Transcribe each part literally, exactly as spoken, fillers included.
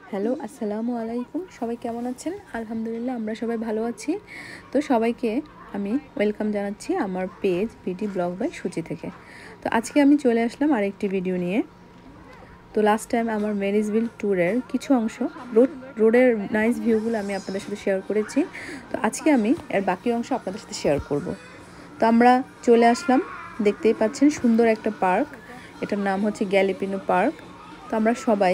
Hello আসসালামু আলাইকুম, সবাই কেমন আছেন? আলহামদুলিল্লাহ আমরা সবাই ভালো আছি। তো সবাইকে আমি ওয়েলকাম জানাচ্ছি আমার page BD blog by Suchi থেকে। তো আজকে আমি চলে আসলাম আরেকটি ভিডিও নিয়ে। তো লাস্ট টাইম আমার মেরিজভিল ট্যুরের কিছু অংশ রোড রোডের নাইস ভিউগুলো আমি আপনাদের সাথে শেয়ার করেছি। তো আজকে আমি এর বাকি অংশ আপনাদের সাথে শেয়ার করব। তো আমরা চলে আসলাম, দেখতেই পাচ্ছেন সুন্দর একটা পার্ক, এটার নাম হচ্ছে গ্যালিপিনো পার্ক। তো আমরা সবাই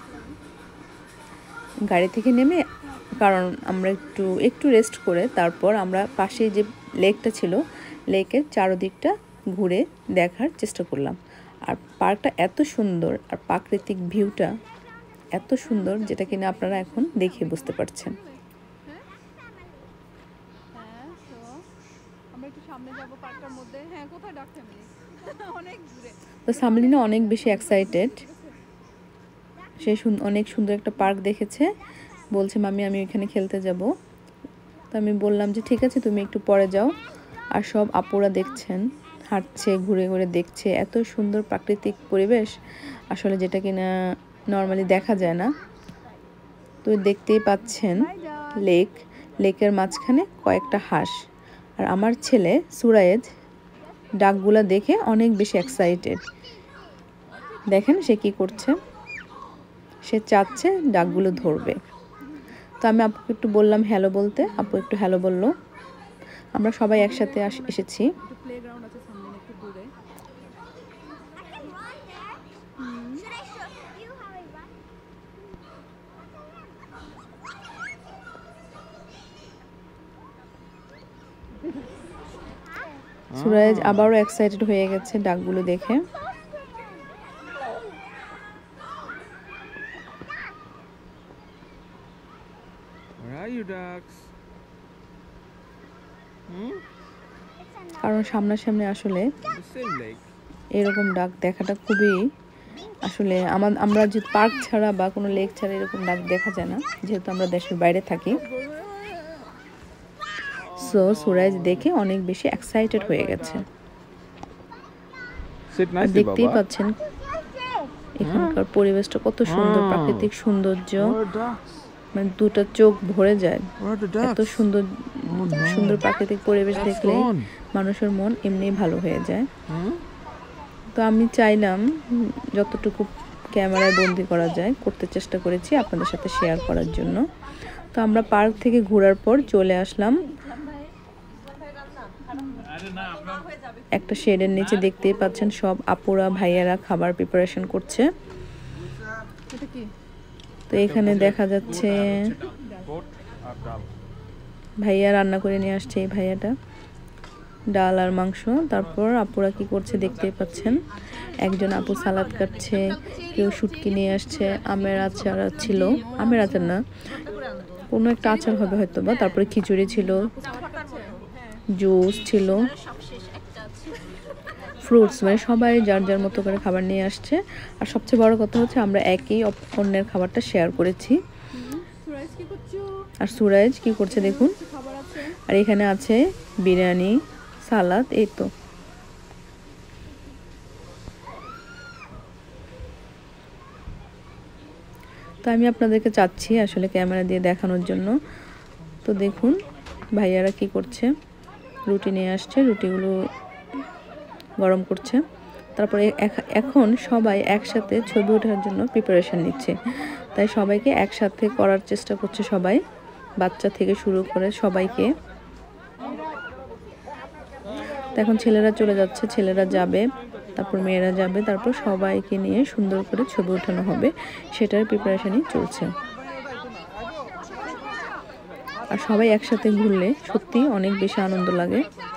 গাড়ি থেকে নেমে, কারণ আমরা একটু একটু রেস্ট করে তারপর আমরা পাশে যে লেকটা ছিল লেকের চারদিকটা ঘুরে দেখার চেষ্টা করলাম। আর পার্কটা এত সুন্দর আর প্রাকৃতিক ভিউটা এত সুন্দর, যেটা কিনা আপনারা এখন দেখে বুঝতে পারছেন। তো সামলিনা অনেক বেশি এক্সাইটেড, সে অনেক সুন্দর একটা পার্ক দেখেছে, বলছে মামি আমি এখানে খেলতে যাব। তো আমি বললাম যে ঠিক আছে তুমি একটু পরে যাও। আর সব আপুরা দেখছেন, হাঁটছে, ঘুরে ঘুরে দেখছে, এত সুন্দর প্রাকৃতিক পরিবেশ আসলে যেটা কিনা নর্মালি দেখা যায় না। তো দেখতেই পাচ্ছেন লেক, লেকের মাঝখানে কয়েকটা হাঁস। আর আমার ছেলে সুরায়েজ ডাকগুলা দেখে অনেক বেশি এক্সাইটেড। দেখেন সে কি করছে, সে চাচ্ছে ডাকগুলো ধরবে। তো আমি আপুকে একটু বললাম হ্যালো বলতে, আপু একটু হ্যালো বললো। আমরা সবাই একসাথে এসেছি। সুরাজ আবারও এক্সাইটেড হয়ে গেছে ডাকগুলো দেখে। কারণ সামনাসামনি আসলে এরকম ডাক দেখাটা খুবই, আসলে আমার আমরা যে পার্ক ছাড়া বা কোনো লেক ছাড়া এরকম ডাক দেখা যায় না, যেহেতু আমরা দেশের বাইরে থাকি। সো সুরাজ দেখে অনেক বেশি এক্সাইটেড হয়ে গেছে। দেখতেই পাচ্ছেন এখানকার পরিবেশটা কত সুন্দর, প্রাকৃতিক সৌন্দর্য, মানে দুটো চোখ ভরে যায়। এত সুন্দর সুন্দর প্রাকৃতিক পরিবেশ দেখলে মানুষের মন এমনি ভালো হয়ে যায়। তো আমি চাইলাম যতটুকু ক্যামেরায় বন্দি করা যায় করতে চেষ্টা করেছি আপনাদের সাথে শেয়ার করার জন্য। তো আমরা পার্ক থেকে ঘোরার পর চলে আসলাম একটা শেডের নিচে। দেখতেই পাচ্ছেন সব আপুরা ভাইয়ারা খাবার প্রিপারেশন করছে। তো এখানে দেখা যাচ্ছে ভাইয়া রান্না করে নিয়ে আসছে, এই ভাইয়াটা ডাল আর মাংস। তারপর আপুরা কি করছে দেখতেই পাচ্ছেন, একজন আপু সালাদ কাটছে, কেউ শুটকি নিয়ে আসছে, আমের আচার ছিল, আমের আচার না কোনো একটা আচার হবে হয়তো বা। তারপরে খিচুড়ি ছিল, জুস ছিল, ফ্রুটস, মানে সবাই যার যার মতো করে খাবার নিয়ে আসছে। আর সবচেয়ে বড় কথা হচ্ছে আমরা একই অন্যের খাবারটা শেয়ার করেছি। আর সুরাজ কি করছে দেখুন। আর এখানে আছে বিরিয়ানি, সালাদ, এই তো। তো আমি আপনাদেরকে চাচ্ছি আসলে ক্যামেরা দিয়ে দেখানোর জন্য। তো দেখুন ভাইয়ারা কি করছে, রুটি নিয়ে আসছে, রুটিগুলো গরম করছে। তারপরে এখন সবাই একসাথে ছবি ওঠার জন্য প্রিপারেশন নিচ্ছে, তাই সবাইকে একসাথে করার চেষ্টা করছে সবাই, বাচ্চা থেকে শুরু করে সবাইকে। এখন ছেলেরা চলে যাচ্ছে, ছেলেরা যাবে, তারপর মেয়েরা যাবে, তারপর সবাইকে নিয়ে সুন্দর করে ছবি ওঠানো হবে, সেটার প্রিপারেশনই চলছে। আর সবাই একসাথে ঘুরলে সত্যি অনেক বেশি আনন্দ লাগে।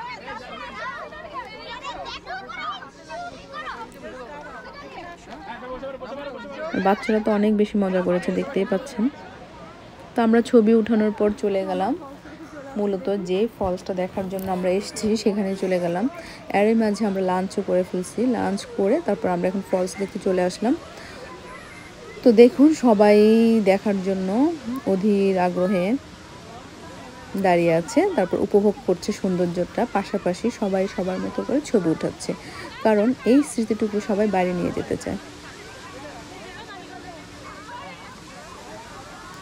বাচ্চারা তো অনেক বেশি মজা করেছে, দেখতেই পাচ্ছেন। তো আমরা ছবি উঠানোর পর চলে গেলাম মূলত যে ফলসটা দেখার জন্য আমরা এসেছি সেখানে চলে গেলাম। এরই মাঝে আমরা লাঞ্চও করে ফেলছি, লাঞ্চ করে তারপর আমরা এখন ফলস দেখতে চলে আসলাম। তো দেখুন সবাই দেখার জন্য অধীর আগ্রহে দাঁড়িয়ে আছে, তারপর উপভোগ করছে সৌন্দর্যটা, পাশাপাশি সবাই সবার মতো করে ছবি উঠাচ্ছে, কারণ এই স্মৃতিটুকু সবাই বাড়ি নিয়ে যেতে চায়।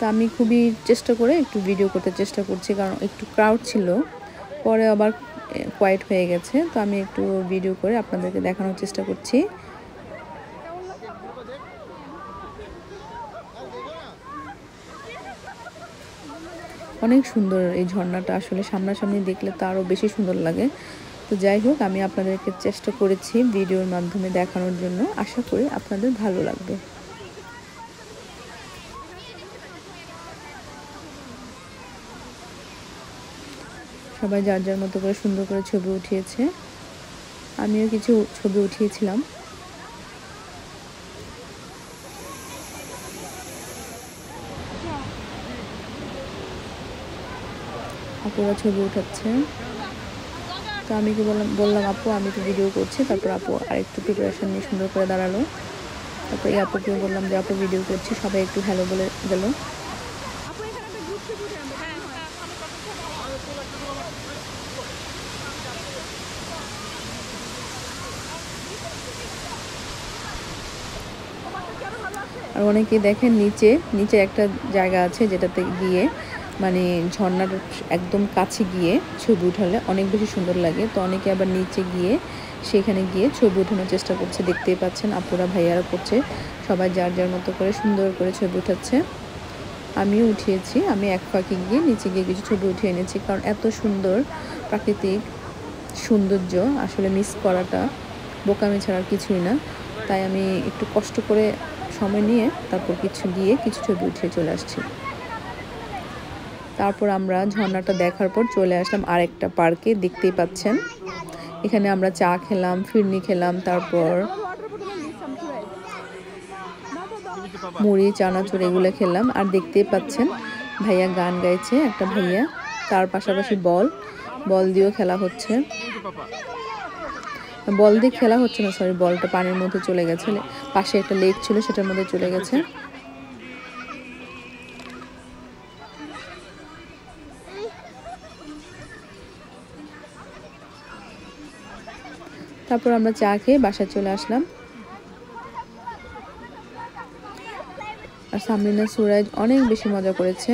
আমি খুবই চেষ্টা করে একটু ভিডিও করতে চেষ্টা করছি, কারণ একটু ক্রাউড ছিল, পরে আবার কোয়াইট হয়ে গেছে। তো আমি একটু ভিডিও করে আপনাদেরকে দেখানোর চেষ্টা করছি। অনেক সুন্দর এই ঝর্ণাটা, আসলে সামনাসামনি দেখলে তো আরও বেশি সুন্দর লাগে। তো যাই হোক, আমি আপনাদেরকে চেষ্টা করেছি ভিডিওর মাধ্যমে দেখানোর জন্য, আশা করি আপনাদের ভালো লাগবে। সবাই যার যার মতো করে সুন্দর করে ছবি উঠিয়েছে, আমিও কিছু ছবি উঠিয়েছিলাম। আপুরা ছবি উঠাচ্ছে, তো আমি কি বললাম বললাম আপু আমি তো ভিডিও করছি। তারপর আপু আরেকটু প্রিপারেশন নিয়ে সুন্দর করে দাঁড়ালো। তারপর এই আপুকেও বললাম যে আপু ভিডিও করছি, সবাই একটু হ্যালো বলে গেল। আর অনেকে দেখেন নিচে নিচে একটা জায়গা আছে যেটাতে গিয়ে মানে ঝর্ণার একদম কাছে গিয়ে ছবি উঠালে অনেক বেশি সুন্দর লাগে। তো অনেকে আবার নিচে গিয়ে সেখানে গিয়ে ছবি উঠানোর চেষ্টা করছে, দেখতেই পাচ্ছেন আপুরা ভাইয়ারা করছে, সবাই যার যার মতো করে সুন্দর করে ছবি উঠাচ্ছে। আমিও উঠিয়েছি, আমি এক ফাঁকে গিয়ে নিচে গিয়ে কিছু ছবি উঠিয়ে এনেছি, কারণ এত সুন্দর প্রাকৃতিক সৌন্দর্য আসলে মিস করাটা বোকামি ছাড়া কিছুই না। তাই আমি একটু কষ্ট করে সময় নিয়ে তারপর কিছু গিয়ে কিছু ছবি উঠিয়ে চলে আসছি। তারপর আমরা ঝর্ণাটা দেখার পর চলে আসলাম আরেকটা পার্কে, দেখতেই পাচ্ছেন। এখানে আমরা চা খেলাম, ফিরনি খেলাম, তারপর মুড়ি চানাচুর এগুলো খেলাম। আর দেখতেই পাচ্ছেন ভাইয়া গান গাইছে, একটা ভাইয়া, তার পাশাপাশি বল বল দিয়েও খেলা হচ্ছে। বল দিয়ে খেলা হচ্ছে না, সরি, বলটা পানির মধ্যে চলে গেছে, পাশে একটা লেক ছিল সেটার মধ্যে চলে গেছে। তারপর আমরা চা খেয়ে বাসায় চলে আসলাম। আর সামরিনা সুরাজ অনেক বেশি মজা করেছে।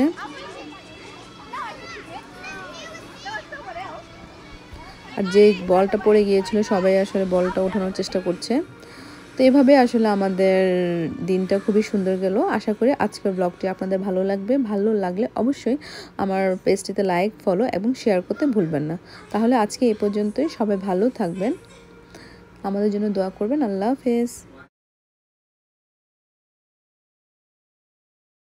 আর যে বলটা পড়ে গিয়েছিল সবাই আসলে বলটা ওঠানোর চেষ্টা করছে। তো এভাবে আসলে আমাদের দিনটা খুবই সুন্দর গেল। আশা করি আজকের ব্লগটি আপনাদের ভালো লাগবে। ভালো লাগলে অবশ্যই আমার পেজটিতে লাইক, ফলো এবং শেয়ার করতে ভুলবেন না। তাহলে আজকে এই পর্যন্তই, সবাই ভালো থাকবেন, আমাদের জন্য দোয়া করবেন। আল্লাহ হাফেজ।